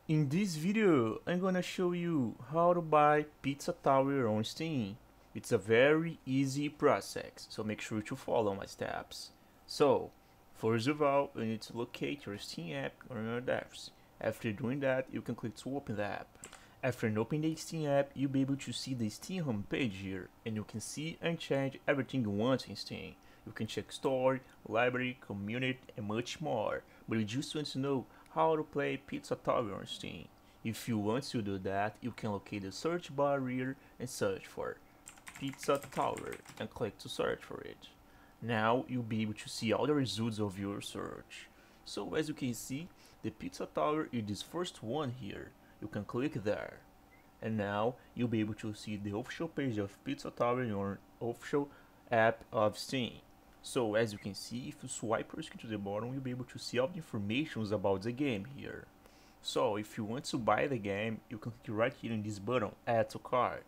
In this video, I'm gonna show you how to buy Pizza Tower on Steam. It's a very easy process, so make sure to follow my steps. So, first of all, you need to locate your Steam app on your device. After doing that, you can click to open the app. After opening the Steam app, you'll be able to see the Steam homepage here, and you can see and change everything you want in Steam. You can check story, library, community, and much more. But you just want to know how to play Pizza Tower on Steam. If you want to do that, you can locate the search bar here and search for Pizza Tower and click to search for it. Now you'll be able to see all the results of your search. So as you can see, the Pizza Tower is this first one here. You can click there. And now you'll be able to see the official page of Pizza Tower in your official app of Steam. So as you can see, if you swipe your screen to the bottom, you'll be able to see all the information about the game here. So if you want to buy the game, you can click right here in this button, add to cart.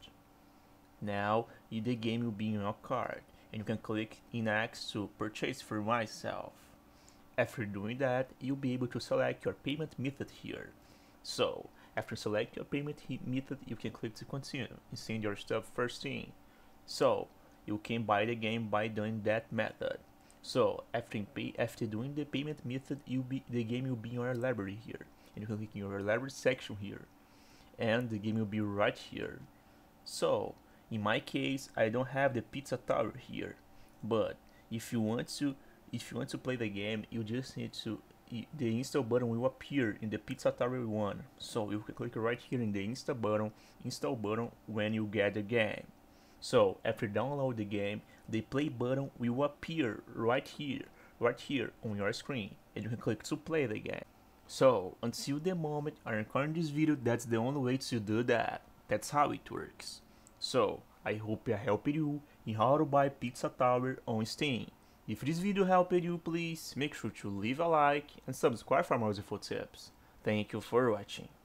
Now the game will be in your cart, and you can click in X to purchase for myself. After doing that, you'll be able to select your payment method here. So after select your payment method, you can click to continue and send your stuff first in. So you can buy the game by doing that method. So after doing the payment method, the game will be in your library here, and you can click in your library section here, and the game will be right here. So in my case, I don't have the Pizza Tower here, but if you want to play the game, you just need to the install button will appear in the Pizza Tower 1. So you can click right here in the install button when you get the game. So after download the game, the play button will appear right here on your screen, and you can click to play the game. So until the moment I record this video, that's the only way to do that. That's how it works. So I hope I helped you in how to buy Pizza Tower on Steam. If this video helped you, please make sure to leave a like and subscribe for more useful tips. Thank you for watching.